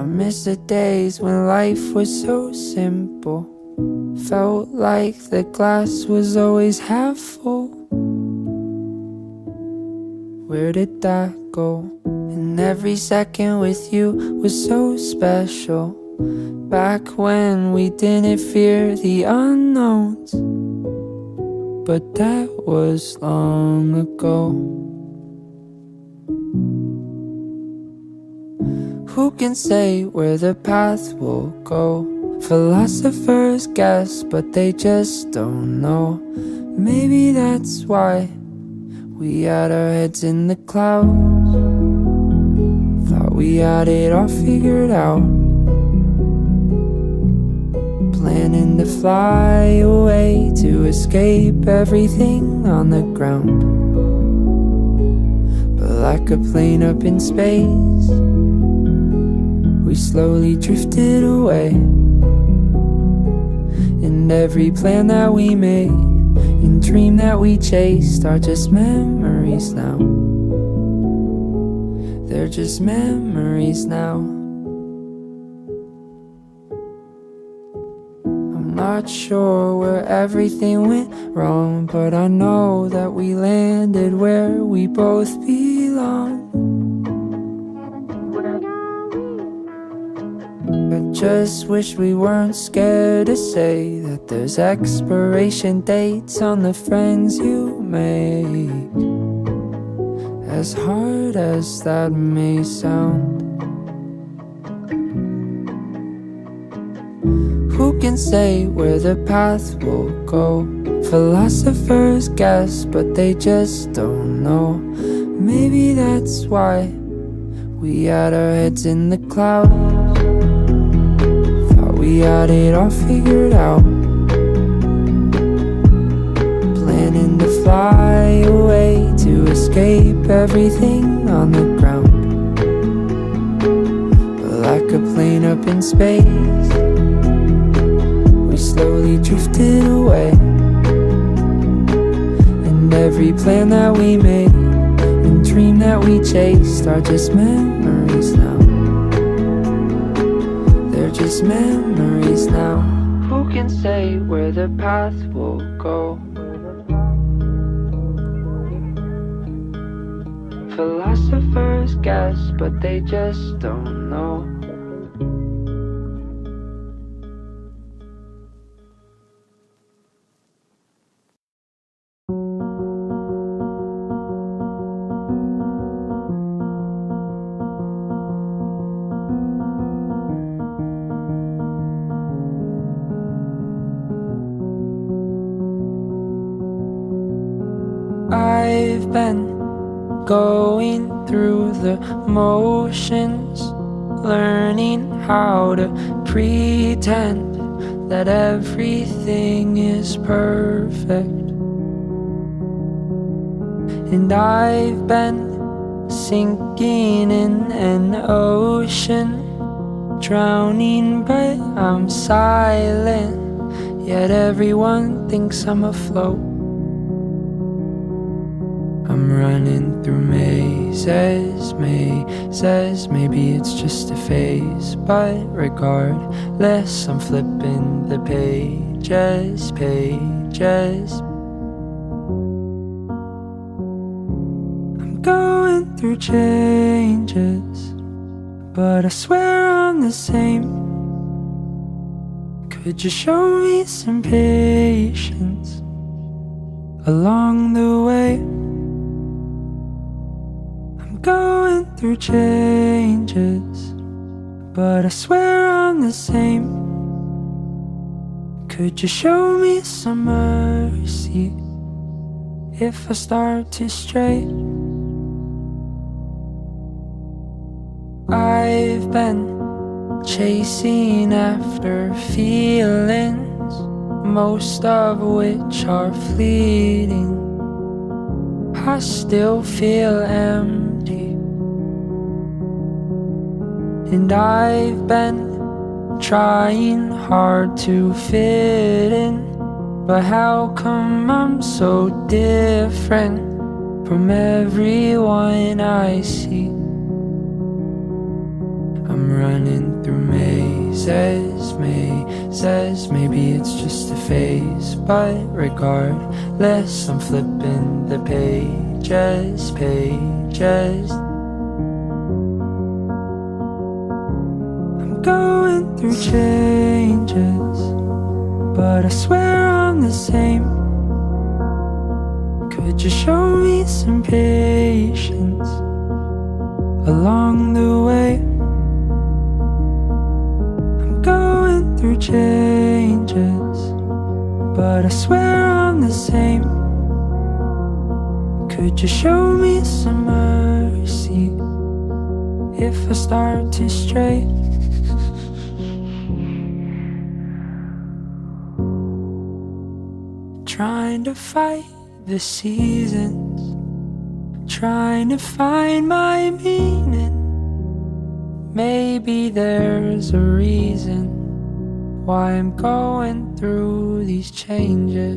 miss the days when life was so simple. Felt like the glass was always half full. Where did that go? And every second with you was so special. Back when we didn't fear the unknowns. But that was long ago. Who can say where the path will go? Philosophers guess, but they just don't know. Maybe that's why we had our heads in the clouds. Thought we had it all figured out. Planning to fly away to escape everything on the ground. But like a plane up in space, we slowly drifted away. And every plan that we made and dream that we chased are just memories now. They're just memories now. I'm not sure where everything went wrong, but I know that we landed where we both belong. I just wish we weren't scared to say that there's expiration dates on the friends you make. As hard as that may sound. Who can say where the path will go? Philosophers guess, but they just don't know. Maybe that's why we had our heads in the clouds. We had it all figured out. Planning to fly away to escape everything on the ground. But like a plane up in space, we slowly drifted away. And every plan that we made and dream that we chased are just memories now. Just memories now. Who can say where the path will go? Philosophers guess, but they just don't know. I've been going through the motions, learning how to pretend that everything is perfect. And I've been sinking in an ocean, drowning but I'm silent, yet everyone thinks I'm afloat. I'm running through mazes, maybe it's just a phase, but regardless, I'm flipping the pages. I'm going through changes, but I swear I'm the same. Could you show me some patience along the way? Going through changes, but I swear I'm the same. Could you show me some mercy if I start to stray? I've been chasing after feelings, most of which are fleeting. I still feel empty. And I've been trying hard to fit in, but how come I'm so different from everyone I see? I'm running through mazes, maybe it's just a phase. But regardless, I'm flipping the pages. I'm going through changes, but I swear I'm the same. Could you show me some patience along the way? I'm going through changes, but I swear I'm the same. Could you show me some mercy if I start to stray? Trying to fight the seasons, trying to find my meaning. Maybe there's a reason why I'm going through these changes.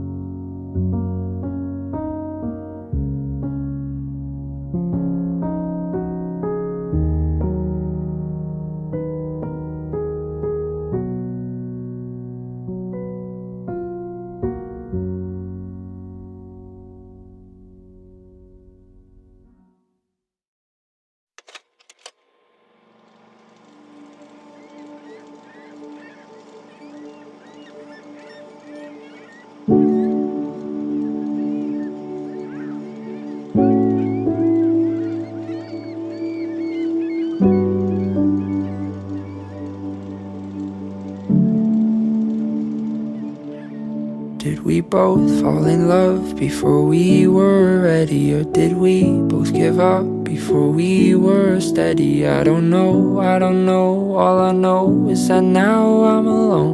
Did we both fall in love before we were ready? Or did we both give up before we were steady? I don't know, all I know is that now I'm alone.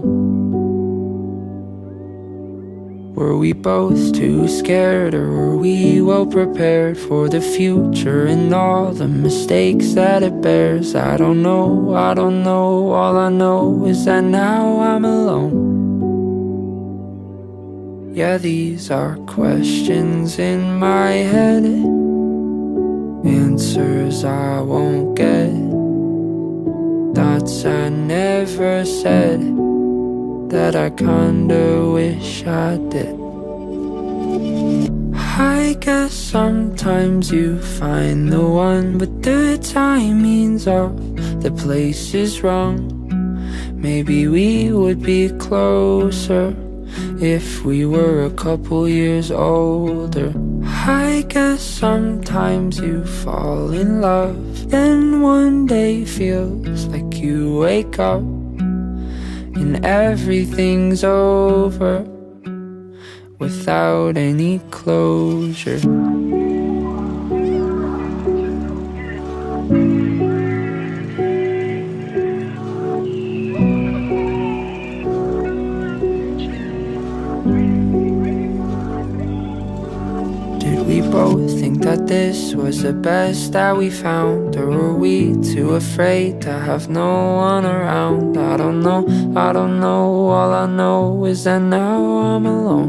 Were we both too scared, or were we well prepared for the future and all the mistakes that it bears? I don't know, all I know is that now I'm alone. Yeah, these are questions in my head, answers I won't get, thoughts I never said that I kinda wish I did. I guess sometimes you find the one, but the timing's off, the place is wrong. Maybe we would be closer if we were a couple years older. I guess sometimes you fall in love, then one day feels like you wake up and everything's over without any closure. We both think that this was the best that we found, or were we too afraid to have no one around? I don't know, all I know is that now I'm alone.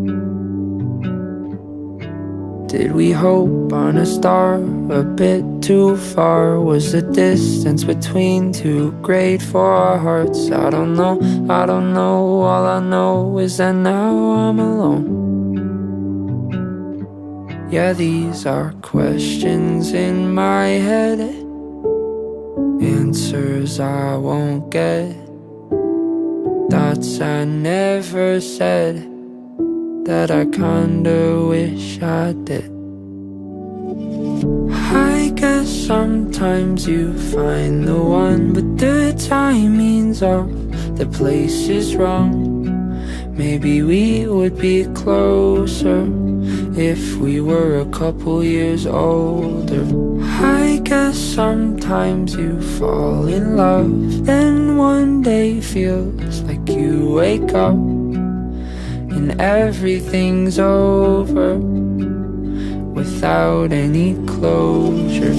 Did we hope on a star a bit too far? Was the distance between too great for our hearts? I don't know, all I know is that now I'm alone. Yeah, these are questions in my head, answers I won't get, thoughts I never said that I kinda wish I did. I guess sometimes you find the one, but the timing's off, the place is wrong. Maybe we would be closer if we were a couple years older. I guess sometimes you fall in love, then one day feels like you wake up and everything's over without any closure.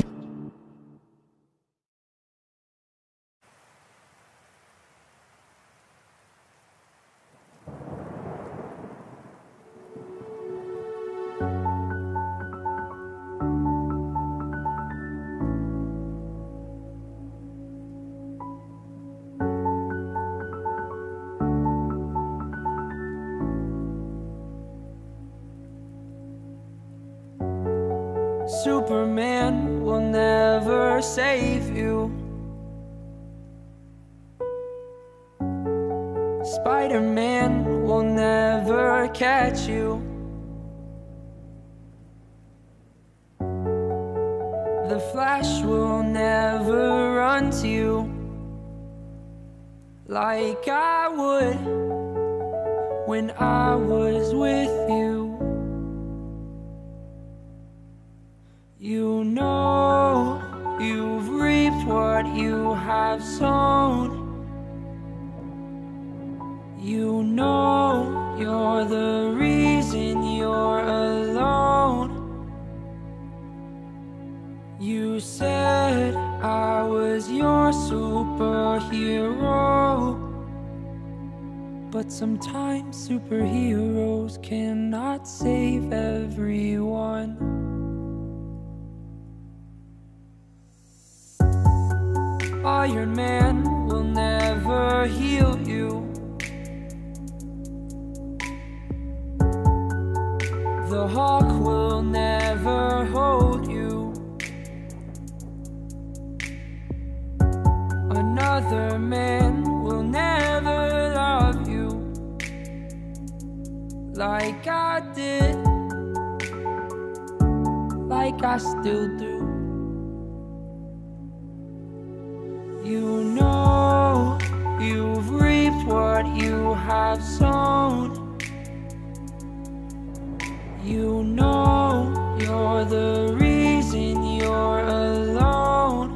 Superman will never save you. Spider-Man will never catch you. The Flash will never run to you like I would when I was with you. You know you've reaped what you have sown. You know you're the reason you're alone. You said I was your superhero, but sometimes superheroes cannot save everyone. Iron Man will never heal you. The Hawk will never hold you. Another man will never love you like I did, like I still do. You know you've reaped what you have sown. You know you're the reason you're alone.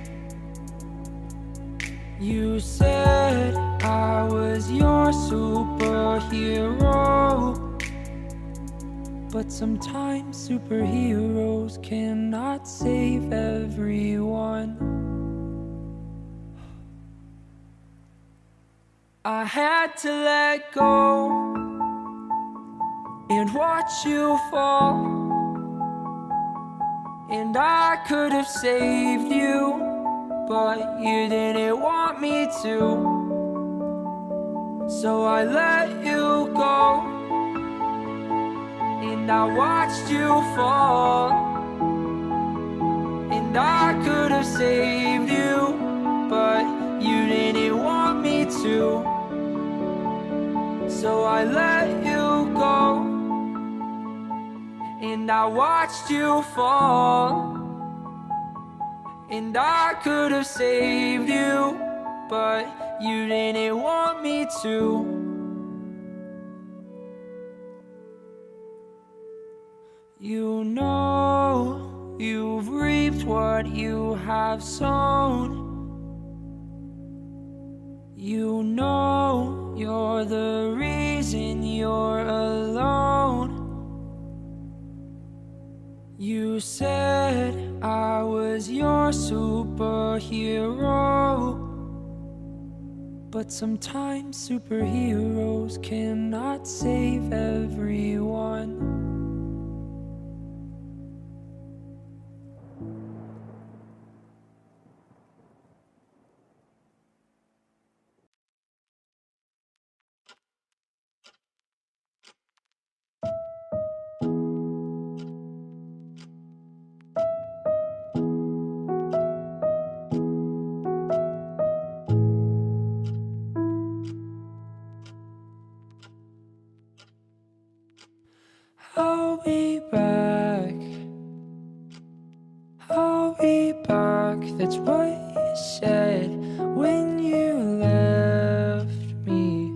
You said I was your superhero, but sometimes superheroes cannot save everyone. I had to let go and watch you fall, and I could have saved you, but you didn't want me to. So I let you go, and I watched you fall, and I could have saved you, but you didn't want me to. So I let you go, and I watched you fall, and I could have saved you, but you didn't want me to. You know you've reaped what you have sown. You know you're the reason you're alone. You said I was your superhero, but sometimes superheroes cannot save everyone. I'll be back, I'll be back. That's what you said when you left me.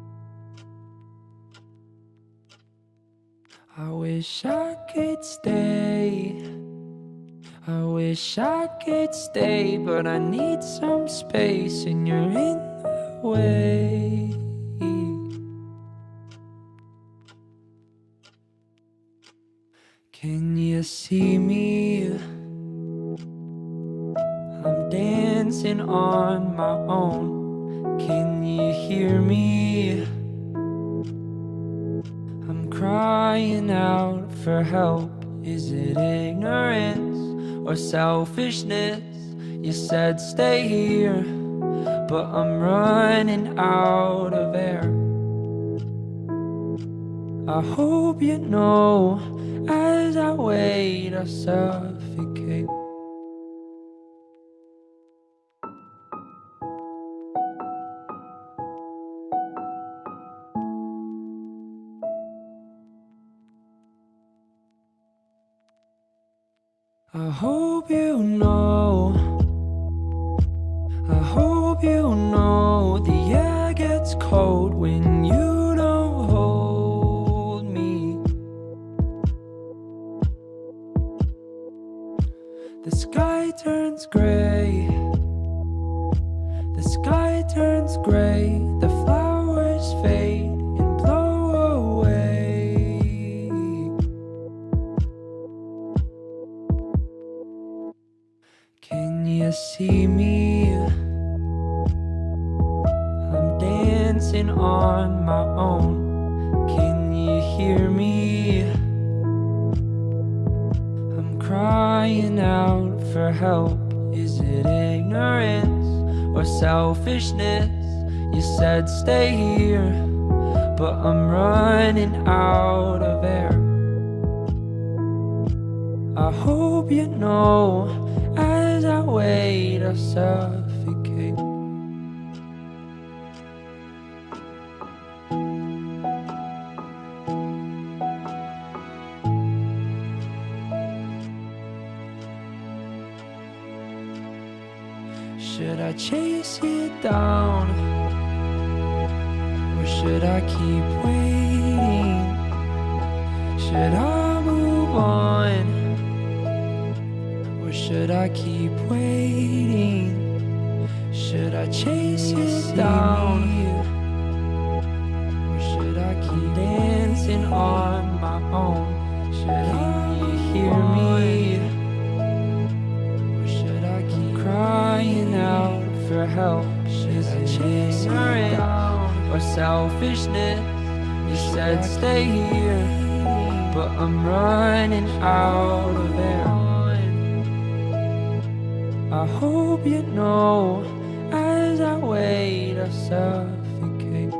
I wish I could stay, I wish I could stay, but I need some space and you're in the way. Can you see me? I'm dancing on my own. Can you hear me? I'm crying out for help. Is it ignorance or selfishness? You said stay here, but I'm running out of air. I hope you know, as I wait, I suffocate. I hope you know, I hope you know, the air gets cold when you don't hold me. The sky turns gray, the sky turns gray, the flowers fade and blow away. Can you see me? I'm dancing on my own. Can you hear me? I'm crying out for help. Is it ignorance or selfishness? You said stay here, but I'm running out of air. I hope you know, as I wait, I suffocate. Should I chase it down, or should I keep waiting? Should I move on, or should I keep waiting? Should I chase it down, or should I keep dancing on my own? Should I hear me, or should I keep crying out for help? Should I chase it down, or selfishness? You said stay here, but I'm running out of air. I hope you know, as I wait, I suffocate.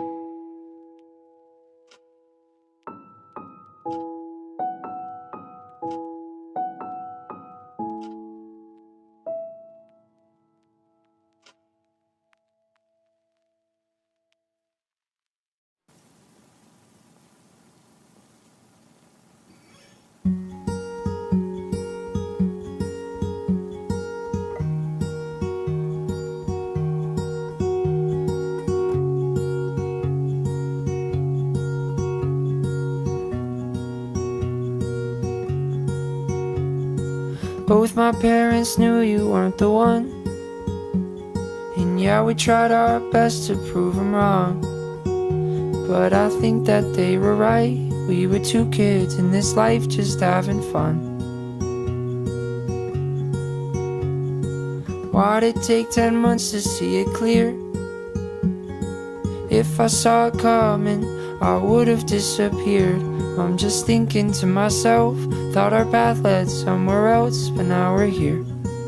Both my parents knew you weren't the one, and yeah, we tried our best to prove them wrong. But I think that they were right. We were two kids in this life just having fun. Why'd it take 10 months to see it clear? If I saw it coming, I would have disappeared. I'm just thinking to myself, thought our path led somewhere else, but now we're here.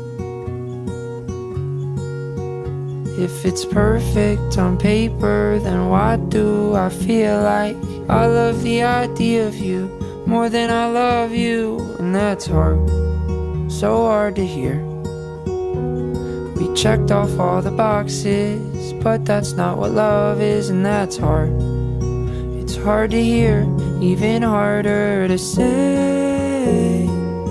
If it's perfect on paper, then why do I feel like I love the idea of you more than I love you? And that's hard, so hard to hear. We checked off all the boxes, but that's not what love is, and that's hard. It's hard to hear, even harder to say.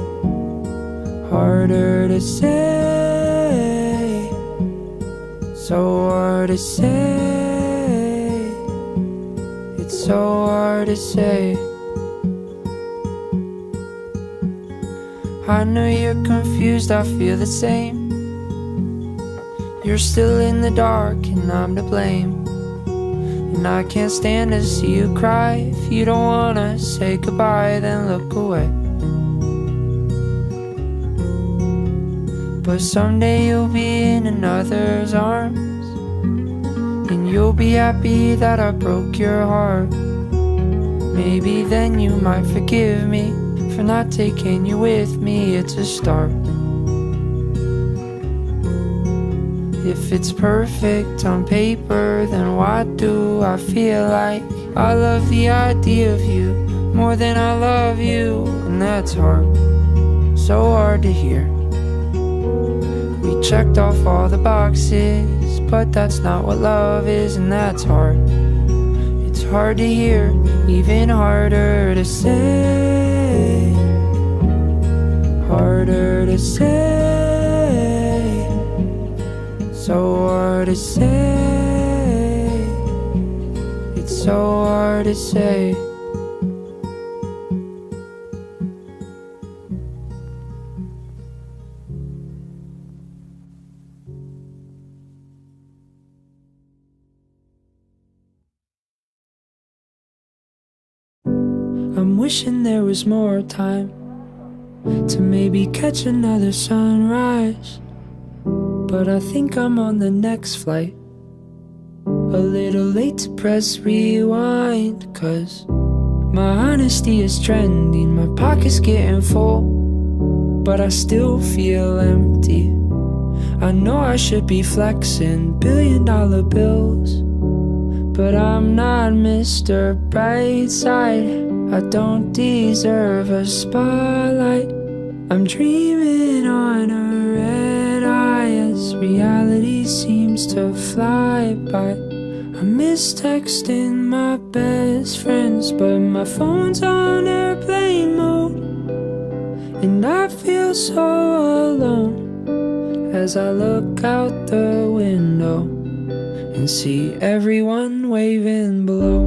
Harder to say. So hard to say. It's so hard to say. I know you're confused, I feel the same. You're still in the dark and I'm to blame. And I can't stand to see you cry. If you don't wanna say goodbye, then look away. But someday you'll be in another's arms, and you'll be happy that I broke your heart. Maybe then you might forgive me for not taking you with me. It's a start. If it's perfect on paper, then why do I feel like I love the idea of you more than I love you, and that's hard, so hard to hear. We checked off all the boxes, but that's not what love is, and that's hard. It's hard to hear, even harder to say. Harder to say, so hard to say. It's so hard to say. I'm wishing there was more time to maybe catch another sunrise, but I think I'm on the next flight, a little late to press rewind. 'Cause my honesty is trending, my pocket's getting full, but I still feel empty. I know I should be flexing $1 billion bills, but I'm not Mr. Brightside. I don't deserve a spotlight. I'm dreaming on a red eye as reality seems to fly by. I miss texting my best friends, but my phone's on airplane mode, and I feel so alone as I look out the window and see everyone waving below.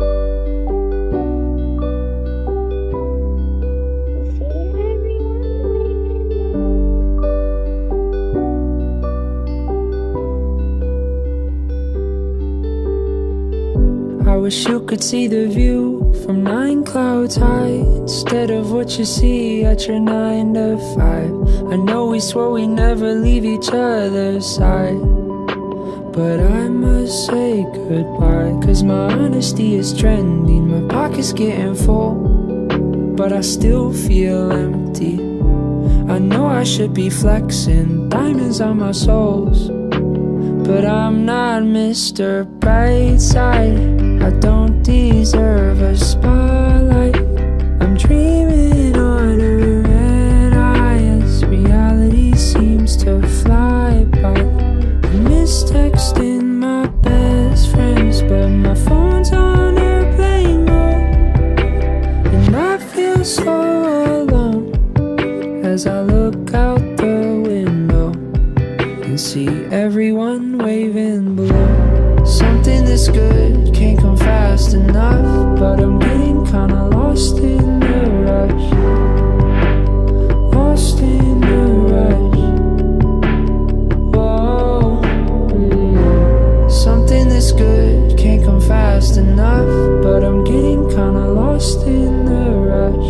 I wish you could see the view from 9 clouds high instead of what you see at your 9 to 5. I know we swore we never leave each other's side, but I must say goodbye. 'Cause my honesty is trending, my pocket's getting full, but I still feel empty. I know I should be flexing diamonds on my soles, but I'm not Mr. Brightside. I don't deserve a spotlight. I'm dreaming on a red eye as reality seems to fly by. I miss texting my best friends, but my phone's on airplane mode, and I feel so alone as I look out the window and see everyone waving below. Something this good can't come fast enough, but I'm getting kinda lost in the rush. Lost in the rush. Whoa. Something this good can't come fast enough, but I'm getting kinda lost in the rush.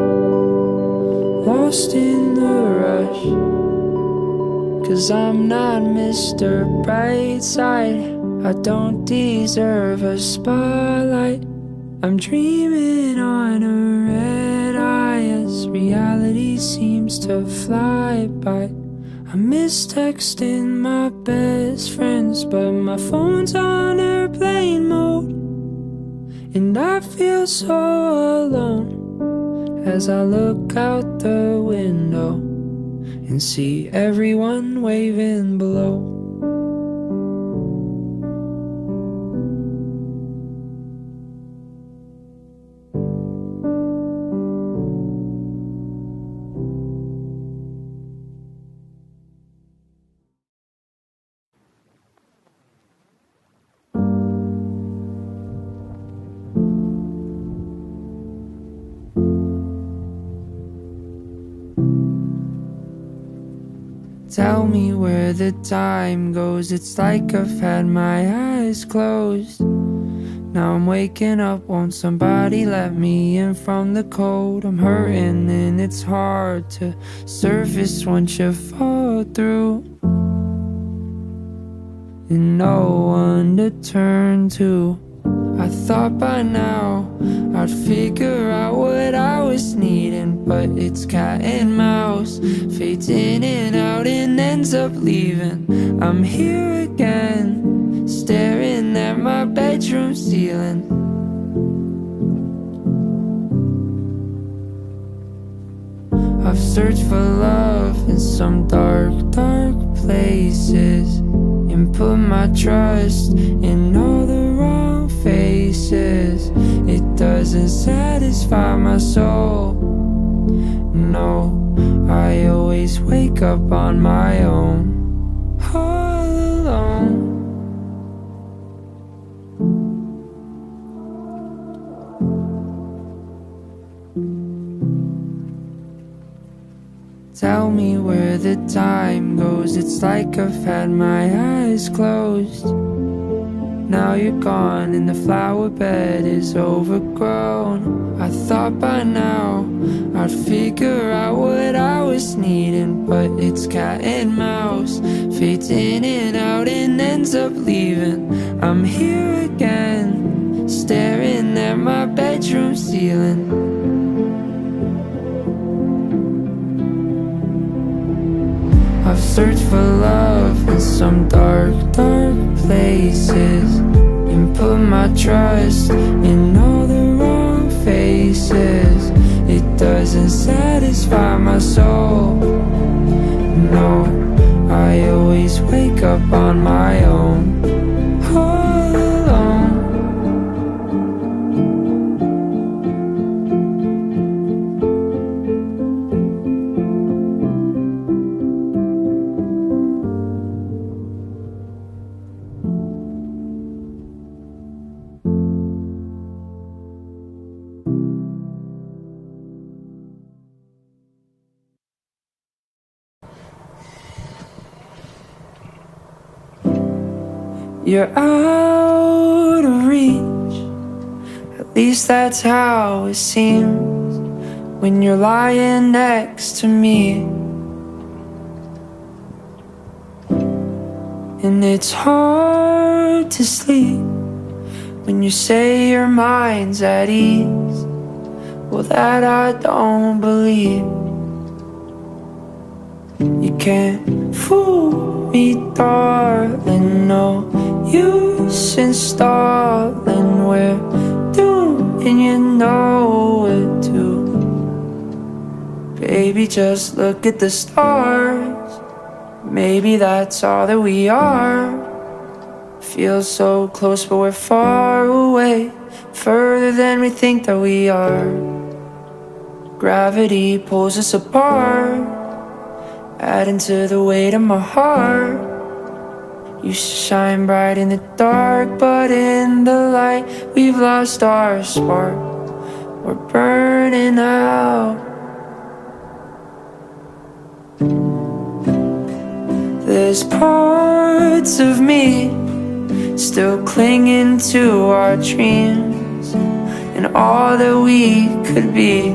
Lost in the rush. 'Cause I'm not Mr. Brightside. I don't deserve a spotlight. I'm dreaming on a red eye as reality seems to fly by. I miss texting my best friends, but my phone's on airplane mode, and I feel so alone as I look out the window and see everyone waving below. Tell me where the time goes. It's like I've had my eyes closed. Now I'm waking up, won't somebody let me in from the cold? I'm hurting and it's hard to surface once you fall through, and no one to turn to. I thought by now I'd figure out what I was needing, but it's cat and mouse, fades in and out and ends up leaving. I'm here again, staring at my bedroom ceiling. searched for love in some dark, dark places, and put my trust in all the wrong faces. It doesn't satisfy my soul. No, I always wake up on my own, all alone. Tell me where the time goes. It's like I've had my eyes closed. Now you're gone and the flower bed is overgrown. I thought by now I'd figure out what I was needing, but it's cat and mouse, fades in and out and ends up leaving. I'm here again, staring at my bedroom ceiling. I've searched for love in some dark, dark places, and put my trust in all the wrong faces. It doesn't satisfy my soul. No, I always wake up on my own, all alone. You're out of reach, at least that's how it seems when you're lying next to me. And it's hard to sleep when you say your mind's at ease. Well, that I don't believe. You can't fool me, darling, no use in stalling. We're doomed and you know it too. Baby, just look at the stars. Maybe that's all that we are. Feel so close but we're far away, further than we think that we are. Gravity pulls us apart, adding to the weight of my heart. You shine bright in the dark, but in the light we've lost our spark. We're burning out. There's parts of me still clinging to our dreams and all that we could be.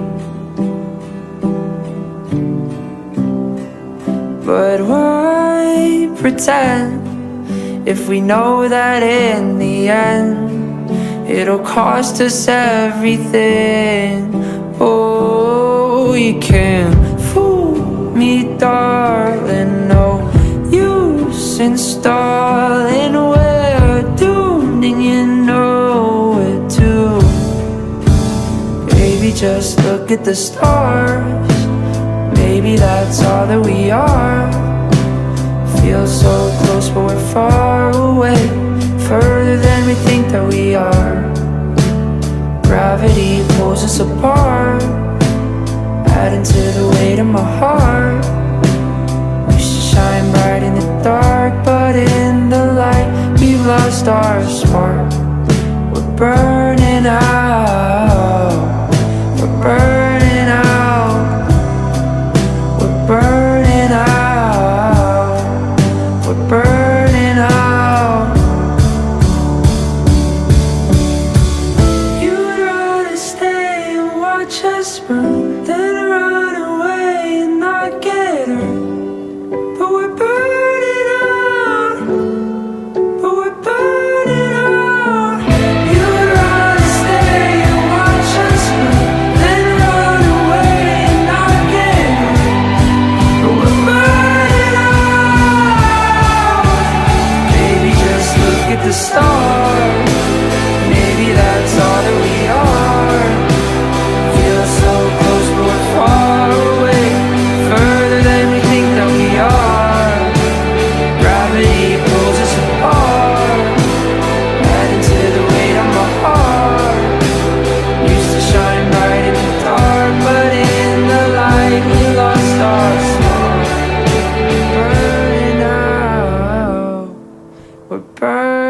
But why pretend if we know that in the end it'll cost us everything? Oh, you can't fool me, darling, no use in stalling. We're doomed and you know it too. Baby, just look at the stars. Maybe that's all that we are. Feel so close but we're far away, further than we think that we are. Gravity pulls us apart, adding to the weight of my heart. We shine bright in the dark, but in the light we've lost our spark. We're burning out. We're burning out. We're burning out. We're burning out. You'd rather stay and watch us burn than run away and not get hurt. But we're burning out. But we're burning out. You'd rather stay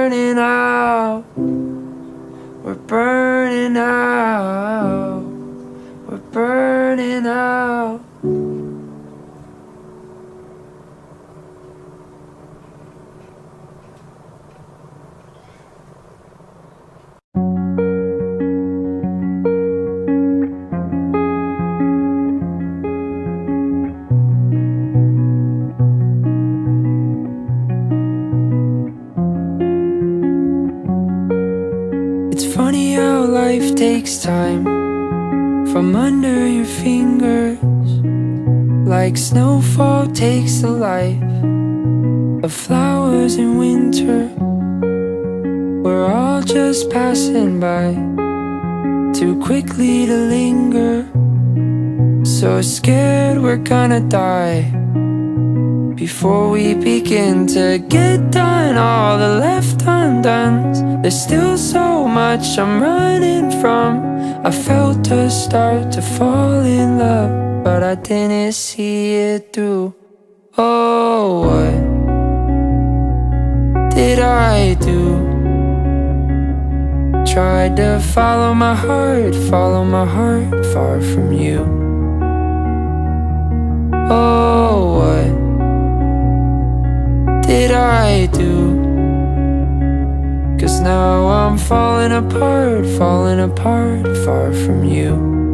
burning out. We're burning out. We're burning out. It's funny how life takes time from under your fingers, like snowfall takes the life of flowers in winter. We're all just passing by, too quickly to linger. So scared we're gonna die before we begin to get done all the left undones. There's still so much I'm running from. I felt us start to fall in love, but I didn't see it through. Oh, what did I do? Tried to follow my heart far from you. Oh, what did I do? 'Cause now I'm falling apart far from you.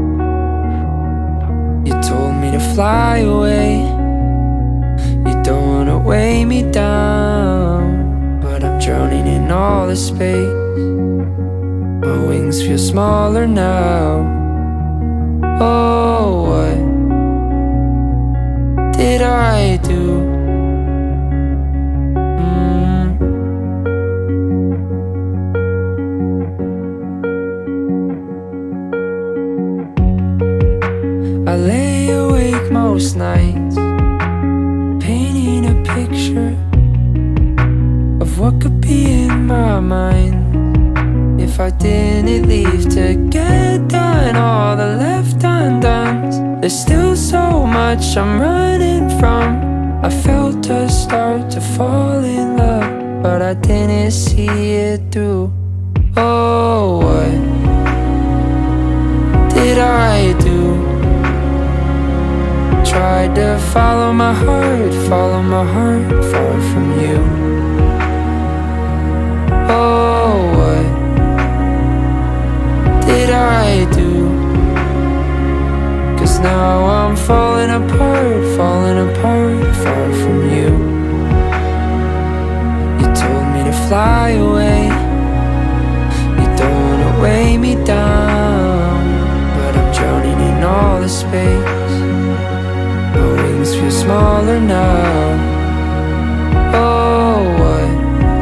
You told me to fly away, you don't wanna weigh me down, but I'm drowning in all the space. My wings feel smaller now. Oh, what did I do? I lay awake most nights, painting a picture of what could be in my mind if I didn't leave to get done all the left undone. There's still so much I'm running from. I felt us start to fall in love, but I didn't see it through. Oh, what did I do? Tried to follow my heart far from you. Oh, what did I do? 'Cause now I'm falling apart far from you. You told me to fly away, you don't wanna weigh me down, but I'm drowning in all the space. My wings feel smaller now. Oh, what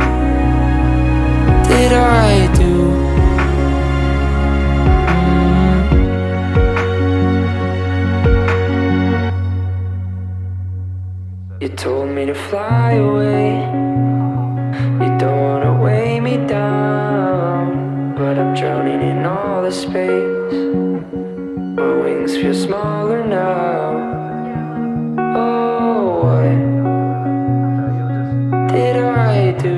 did I do? You told me to fly away, you don't wanna weigh me down, but I'm drowning in all the space. My wings feel smaller now. Oh, what did I do?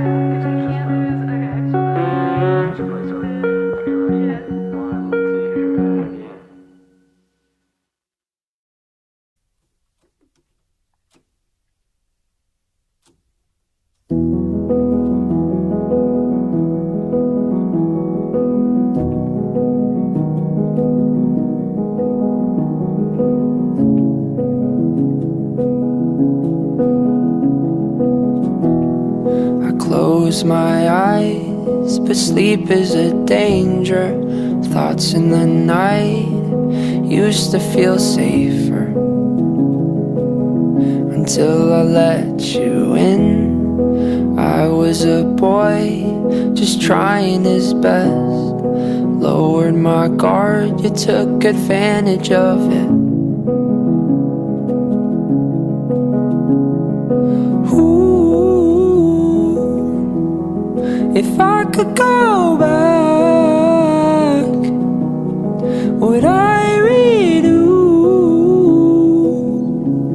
Close my eyes, but sleep is a danger. Thoughts in the night used to feel safer, until I let you in. I was a boy, just trying his best. Lowered my guard, you took advantage of it. If I could go back, would I redo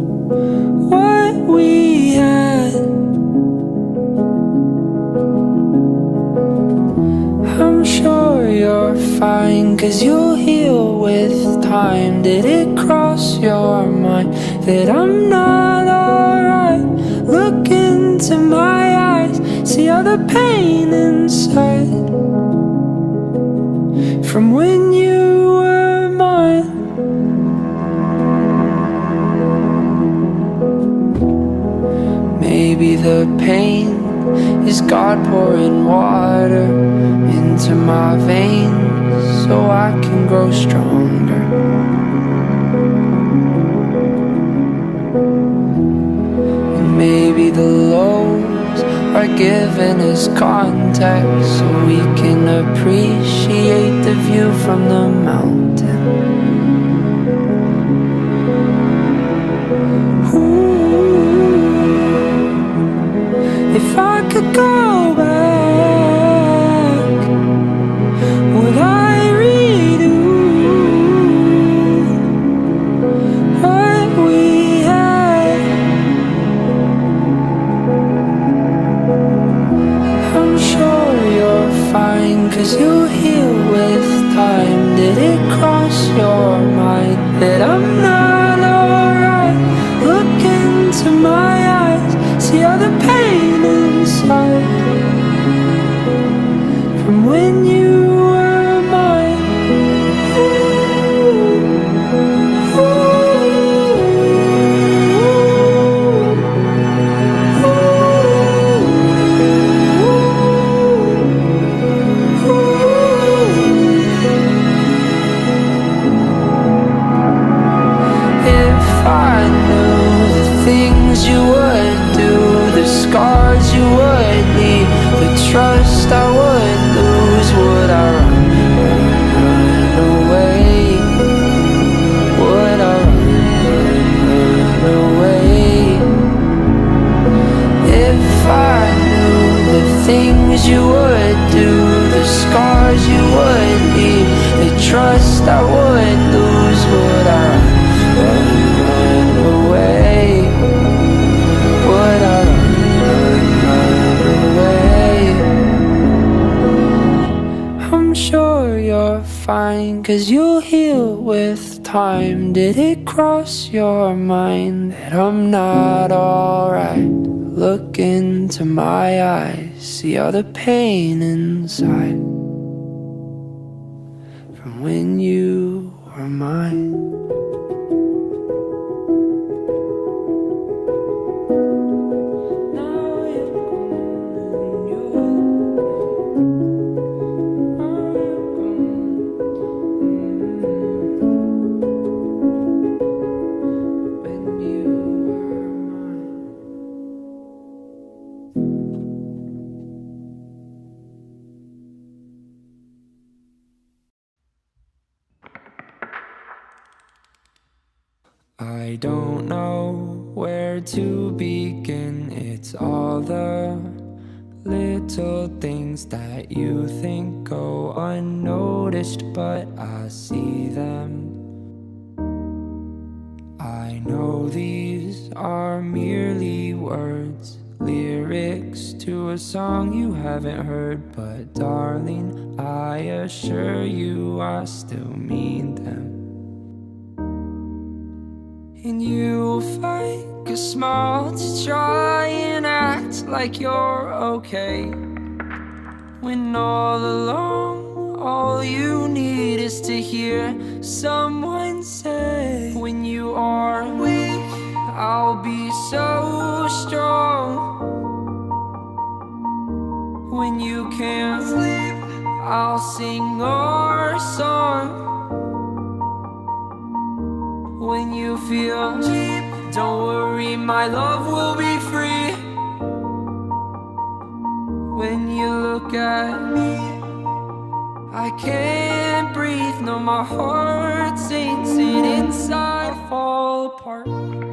what we had? 'cause you'll heal with time. Did it cross your mind that I'm not alright? Look into my eyes, see all the pain inside from when you were mine. Maybe the pain is God pouring water into my veins so I can grow stronger. And maybe the lows are giving us context so we can appreciate the view from the mountain. If I could go back, would I redo what we had? I'm sure you're fine, 'cause you'll heal with time. Did it cross your mind that I'm not alright? Look into my eyes, see all the pain inside from when you were mine. If I knew the things you would do, the scars you would leave, the trust I would lose, would I run away? Would I run away? If I knew the things you would do, the scars you would leave, the trust I would lose, would I run away? Would I run away? I'm sure you're fine, 'cause you'll heal with time. Did it cross your mind that I'm not alright? Look into my eyes, see all the pain inside from when you were mine. I don't know where to begin. It's all the little things that you think go unnoticed, but I see them. I know these are merely words, lyrics to a song you haven't heard, but darling, I assure you I still mean them. And you'll fake a smile to try and act like you're okay, when all along all you need is to hear someone say, when you are weak, I'll be so strong. When you can't sleep, I'll sing our song. When you feel cheap, don't worry, my love will be free. When you look at me, I can't breathe, no, my heart sinks and inside I fall apart.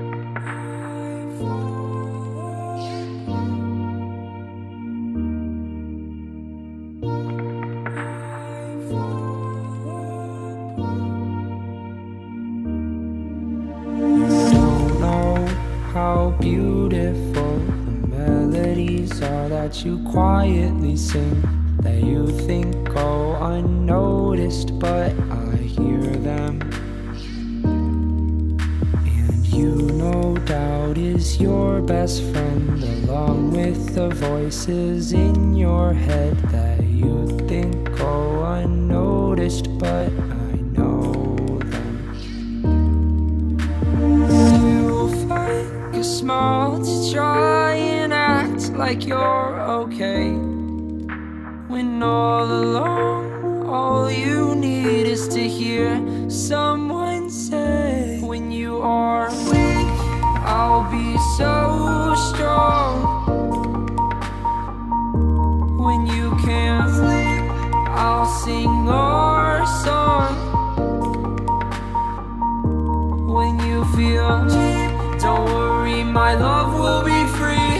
How beautiful the melodies are that you quietly sing. that you think go unnoticed, but I hear them. And you no doubt is your best friend, along with the voices in your head that you think go unnoticed, but I know them. You find a smile to try and act like you're okay, when all along all you need is to hear someone say, when you are weak, I'll be so strong. When you can't sleep, I'll sing our song. When you feel cheap, don't worry, my love will be free.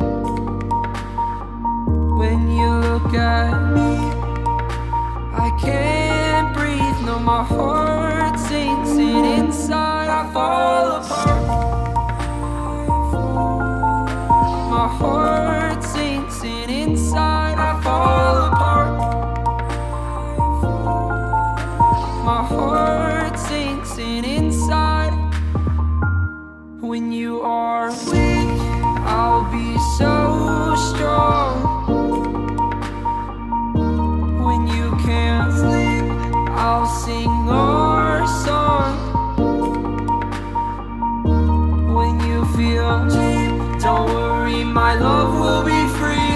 When you look at me, I can't breathe, no, my heart sinks and inside I fall apart. My heart sinks and inside I fall apart. My heart sinks and inside. When you are weak, I'll be so strong. When you can't sleep, I'll sing our song. When you feel cheap, don't worry, my love will be free.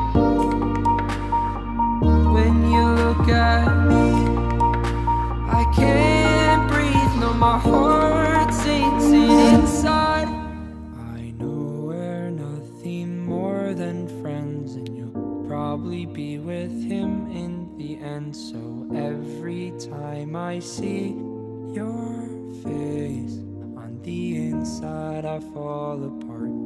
When you look at me, I can't breathe, no, my heart sinks in inside. I know we're nothing more than friends, and you'll probably be with him in the end. So every time I see your face, on the inside I fall apart.